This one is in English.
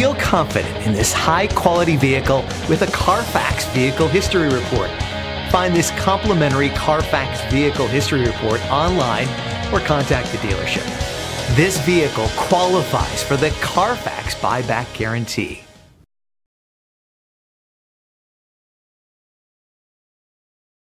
Feel confident in this high-quality vehicle with a Carfax Vehicle History Report. Find this complimentary Carfax Vehicle History Report online or contact the dealership. This vehicle qualifies for the Carfax Buyback Guarantee.